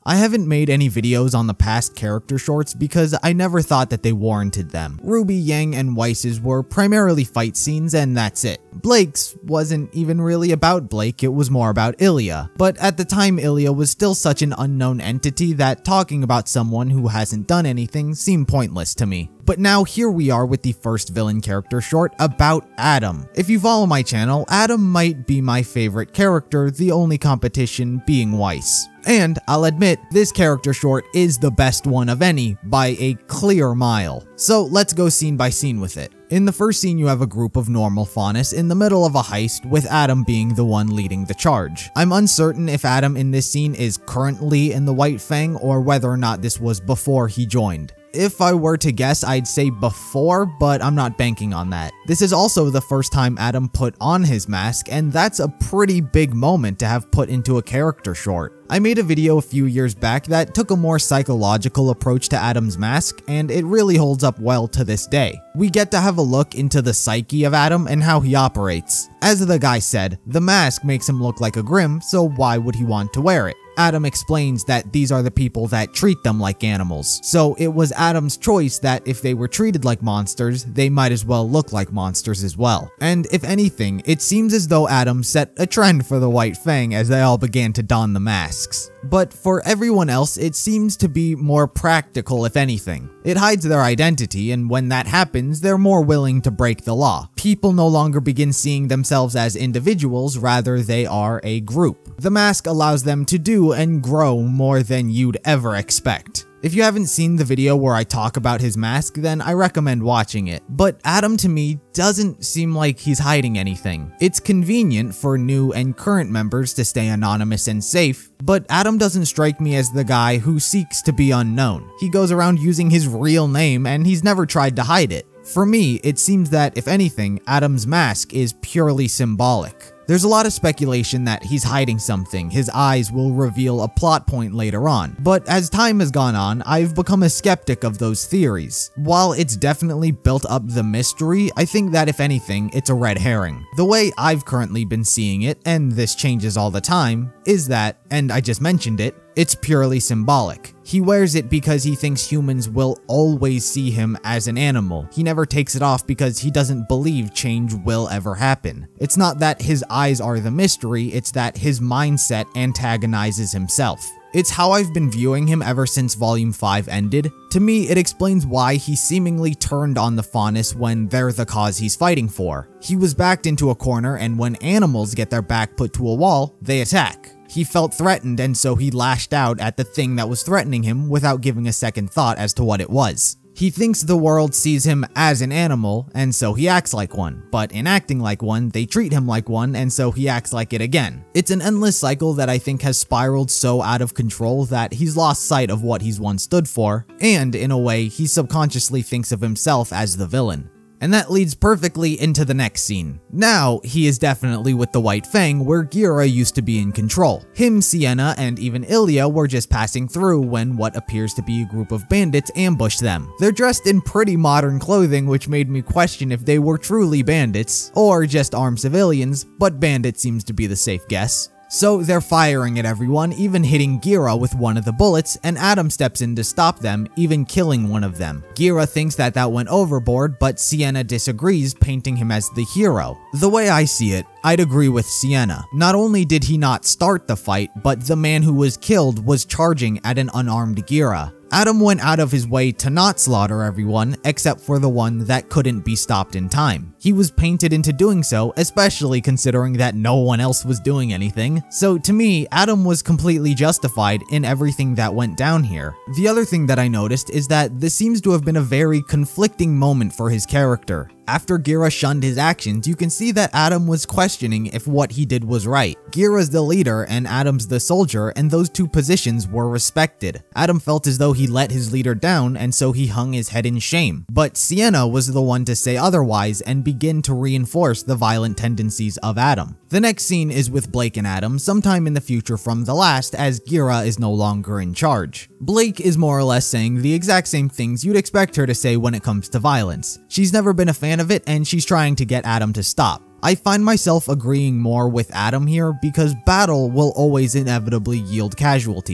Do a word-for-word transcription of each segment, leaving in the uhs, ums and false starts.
I haven't made any videos on the past character shorts because I never thought that they warranted them. Ruby, Yang, and Weiss's were primarily fight scenes and that's it. Blake's wasn't even really about Blake, it was more about Ilya. But at the time, Ilya was still such an unknown entity that talking about someone who hasn't done anything seemed pointless to me. But now here we are with the first villain character short about Adam. If you follow my channel, Adam might be my favorite character, the only competition being Weiss. And I'll admit, this character short is the best one of any by a clear mile. So let's go scene by scene with it. In the first scene, you have a group of normal Faunus in the middle of a heist, with Adam being the one leading the charge. I'm uncertain if Adam in this scene is currently in the White Fang or whether or not this was before he joined. If I were to guess, I'd say before, but I'm not banking on that. This is also the first time Adam put on his mask, and that's a pretty big moment to have put into a character short. I made a video a few years back that took a more psychological approach to Adam's mask, and it really holds up well to this day. We get to have a look into the psyche of Adam and how he operates. As the guy said, the mask makes him look like a Grimm, so why would he want to wear it? Adam explains that these are the people that treat them like animals, so it was Adam's choice that if they were treated like monsters, they might as well look like monsters as well. And if anything, it seems as though Adam set a trend for the White Fang as they all began to don the masks. But for everyone else, it seems to be more practical if anything. It hides their identity, and when that happens, they're more willing to break the law. People no longer begin seeing themselves as individuals, rather they are a group. The mask allows them to do and grow more than you'd ever expect. If you haven't seen the video where I talk about his mask, then I recommend watching it. But Adam to me doesn't seem like he's hiding anything. It's convenient for new and current members to stay anonymous and safe, but Adam doesn't strike me as the guy who seeks to be unknown. He goes around using his real name and he's never tried to hide it. For me, it seems that if anything, Adam's mask is purely symbolic. There's a lot of speculation that he's hiding something, his eyes will reveal a plot point later on, but as time has gone on, I've become a skeptic of those theories. While it's definitely built up the mystery, I think that if anything, it's a red herring. The way I've currently been seeing it, and this changes all the time, is that, and I just mentioned it, it's purely symbolic. He wears it because he thinks humans will always see him as an animal. He never takes it off because he doesn't believe change will ever happen. It's not that his eyes are the mystery, it's that his mindset antagonizes himself. It's how I've been viewing him ever since Volume five ended. To me, it explains why he seemingly turned on the Faunus when they're the cause he's fighting for. He was backed into a corner, and when animals get their back put to a wall, they attack. He felt threatened, and so he lashed out at the thing that was threatening him without giving a second thought as to what it was. He thinks the world sees him as an animal, and so he acts like one, but in acting like one, they treat him like one, and so he acts like it again. It's an endless cycle that I think has spiraled so out of control that he's lost sight of what he's once stood for, and in a way, he subconsciously thinks of himself as the villain. And that leads perfectly into the next scene. Now, he is definitely with the White Fang, where Gira used to be in control. Him, Sienna, and even Ilya were just passing through when what appears to be a group of bandits ambushed them. They're dressed in pretty modern clothing, which made me question if they were truly bandits, or just armed civilians, but bandit seems to be the safe guess. So they're firing at everyone, even hitting Gira with one of the bullets, and Adam steps in to stop them, even killing one of them. Gira thinks that that went overboard, but Sienna disagrees, painting him as the hero. The way I see it, I'd agree with Sienna. Not only did he not start the fight, but the man who was killed was charging at an unarmed Gira. Adam went out of his way to not slaughter everyone, except for the one that couldn't be stopped in time. He was painted into doing so, especially considering that no one else was doing anything. So to me, Adam was completely justified in everything that went down here. The other thing that I noticed is that this seems to have been a very conflicting moment for his character. After Gira shunned his actions, you can see that Adam was questioning if what he did was right. Gira's the leader and Adam's the soldier, and those two positions were respected. Adam felt as though he let his leader down, and so he hung his head in shame. But Sienna was the one to say otherwise and begin to reinforce the violent tendencies of Adam. The next scene is with Blake and Adam sometime in the future from the last, as Gira is no longer in charge. Blake is more or less saying the exact same things you'd expect her to say when it comes to violence. She's never been a fan of it, and she's trying to get Adam to stop. I find myself agreeing more with Adam here because battle will always inevitably yield casualties.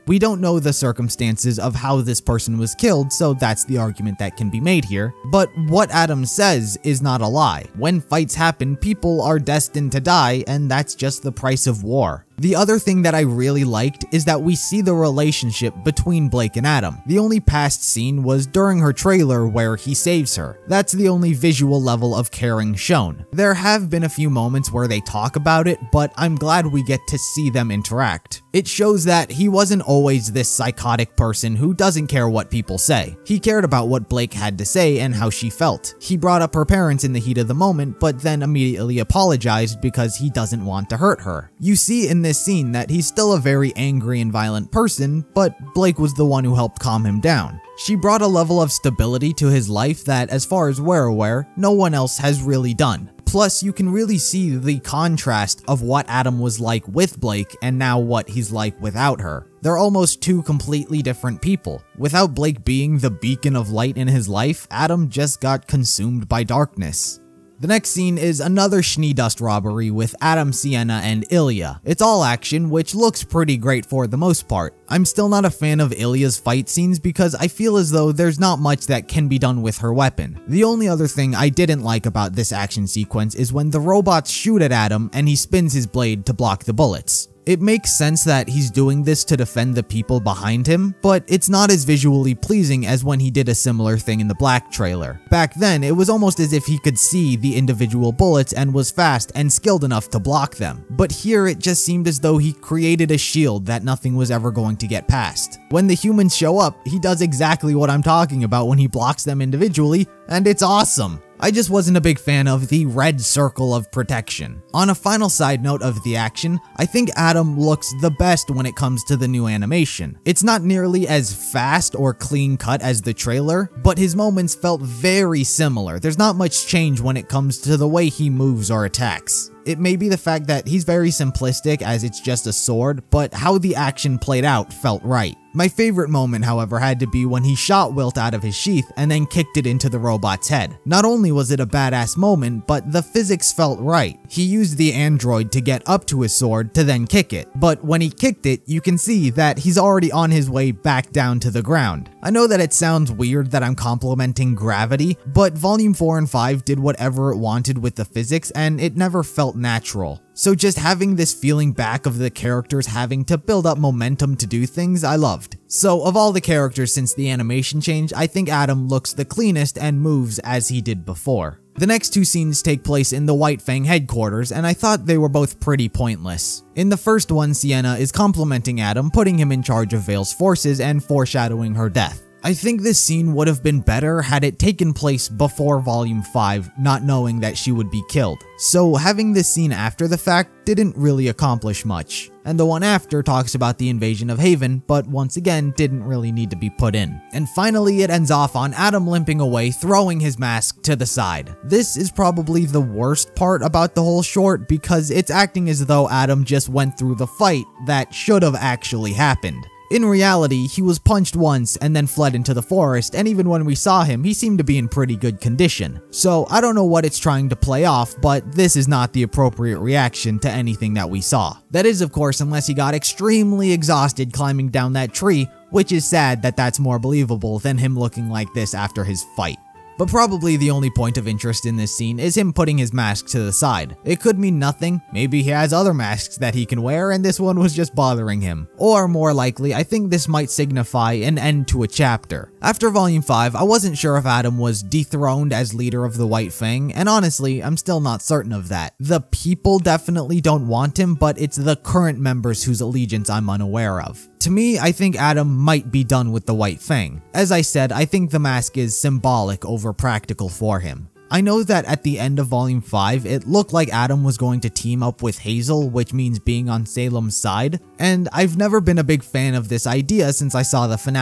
We don't know the circumstances of how this person was killed, so that's the argument that can be made here. But what Adam says is not a lie. When fights happen, people are destined to die, and that's just the price of war. The other thing that I really liked is that we see the relationship between Blake and Adam. The only past scene was during her trailer where he saves her. That's the only visual level of caring shown. There have been a few moments where they talk about it, but I'm glad we get to see them interact. It shows that he wasn't always this psychotic person who doesn't care what people say. He cared about what Blake had to say and how she felt. He brought up her parents in the heat of the moment, but then immediately apologized because he doesn't want to hurt her. You see in this scene that he's still a very angry and violent person, but Blake was the one who helped calm him down. She brought a level of stability to his life that, as far as we're aware, no one else has really done. Plus, you can really see the contrast of what Adam was like with Blake and now what he's like without her. They're almost two completely different people. Without Blake being the beacon of light in his life, Adam just got consumed by darkness. The next scene is another Schnee Dust robbery with Adam, Sienna, and Ilya. It's all action, which looks pretty great for the most part. I'm still not a fan of Ilya's fight scenes because I feel as though there's not much that can be done with her weapon. The only other thing I didn't like about this action sequence is when the robots shoot at Adam and he spins his blade to block the bullets. It makes sense that he's doing this to defend the people behind him, but it's not as visually pleasing as when he did a similar thing in the Black trailer. Back then, it was almost as if he could see the individual bullets and was fast and skilled enough to block them. But here it just seemed as though he created a shield that nothing was ever going to get past. When the humans show up, he does exactly what I'm talking about when he blocks them individually, and it's awesome. I just wasn't a big fan of the red circle of protection. On a final side note of the action, I think Adam looks the best when it comes to the new animation. It's not nearly as fast or clean cut as the trailer, but his moments felt very similar. There's not much change when it comes to the way he moves or attacks. It may be the fact that he's very simplistic as it's just a sword, but how the action played out felt right. My favorite moment, however, had to be when he shot Wilt out of his sheath and then kicked it into the robot's head. Not only was it a badass moment, but the physics felt right. He used the android to get up to his sword to then kick it, but when he kicked it, you can see that he's already on his way back down to the ground. I know that it sounds weird that I'm complimenting gravity, but Volume four and five did whatever it wanted with the physics and it never felt natural. So just having this feeling back of the characters having to build up momentum to do things, I loved. So of all the characters since the animation change, I think Adam looks the cleanest and moves as he did before. The next two scenes take place in the White Fang headquarters, and I thought they were both pretty pointless. In the first one, Sienna is complimenting Adam, putting him in charge of Vale's forces and foreshadowing her death. I think this scene would have been better had it taken place before Volume five, not knowing that she would be killed. So having this scene after the fact didn't really accomplish much. And the one after talks about the invasion of Haven, but once again didn't really need to be put in. And finally it ends off on Adam limping away, throwing his mask to the side. This is probably the worst part about the whole short because it's acting as though Adam just went through the fight that should have actually happened. In reality, he was punched once and then fled into the forest, and even when we saw him, he seemed to be in pretty good condition. So I don't know what it's trying to play off, but this is not the appropriate reaction to anything that we saw. That is, of course, unless he got extremely exhausted climbing down that tree, which is sad that that's more believable than him looking like this after his fight. But probably the only point of interest in this scene is him putting his mask to the side. It could mean nothing, maybe he has other masks that he can wear and this one was just bothering him. Or more likely, I think this might signify an end to a chapter. After Volume five, I wasn't sure if Adam was dethroned as leader of the White Fang, and honestly, I'm still not certain of that. The people definitely don't want him, but it's the current members whose allegiance I'm unaware of. To me, I think Adam might be done with the White Fang. As I said, I think the mask is symbolic over practical for him. I know that at the end of Volume five, it looked like Adam was going to team up with Hazel, which means being on Salem's side, and I've never been a big fan of this idea since I saw the finale.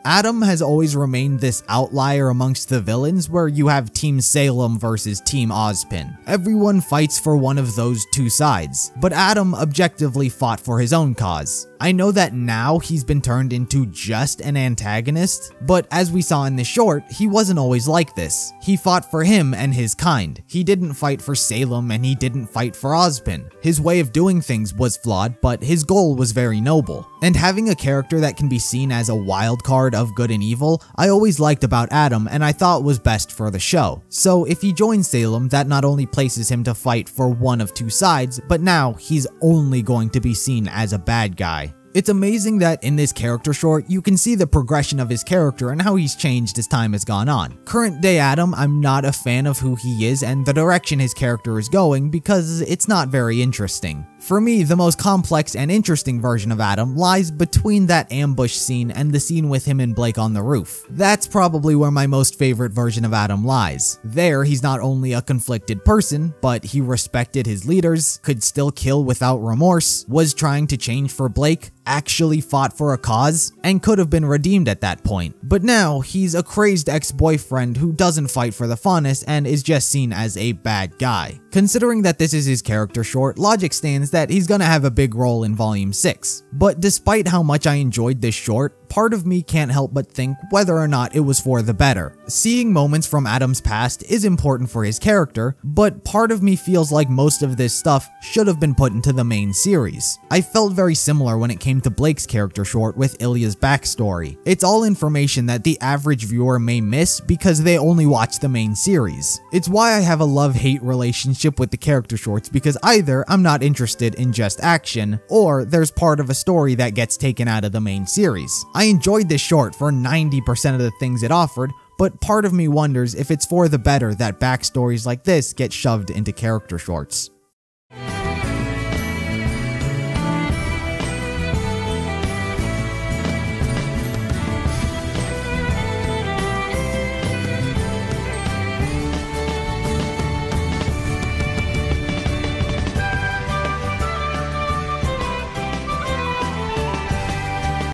Adam has always remained this outlier amongst the villains where you have Team Salem versus Team Ozpin. Everyone fights for one of those two sides, but Adam objectively fought for his own cause. I know that now he's been turned into just an antagonist, but as we saw in this short, he wasn't always like this. He fought for him and his kind. He didn't fight for Salem and he didn't fight for Ozpin. His way of doing things was flawed, but his goal was very noble. And having a character that can be seen as a wild card of good and evil, I always liked about Adam and I thought was best for the show. So if he joins Salem, that not only places him to fight for one of two sides, but now he's only going to be seen as a bad guy. It's amazing that in this character short, you can see the progression of his character and how he's changed as time has gone on. Current day Adam, I'm not a fan of who he is and the direction his character is going because it's not very interesting. For me, the most complex and interesting version of Adam lies between that ambush scene and the scene with him and Blake on the roof. That's probably where my most favorite version of Adam lies. There, he's not only a conflicted person, but he respected his leaders, could still kill without remorse, was trying to change for Blake, actually fought for a cause, and could have been redeemed at that point. But now, he's a crazed ex-boyfriend who doesn't fight for the funnest and is just seen as a bad guy. Considering that this is his character short, logic stands that he's gonna have a big role in Volume six. But despite how much I enjoyed this short, part of me can't help but think whether or not it was for the better. Seeing moments from Adam's past is important for his character, but part of me feels like most of this stuff should have been put into the main series. I felt very similar when it came to Blake's character short with Ilya's backstory. It's all information that the average viewer may miss because they only watch the main series. It's why I have a love-hate relationship with the character shorts, because either I'm not interested in just action, or there's part of a story that gets taken out of the main series. I enjoyed this short for ninety percent of the things it offered, but part of me wonders if it's for the better that backstories like this get shoved into character shorts.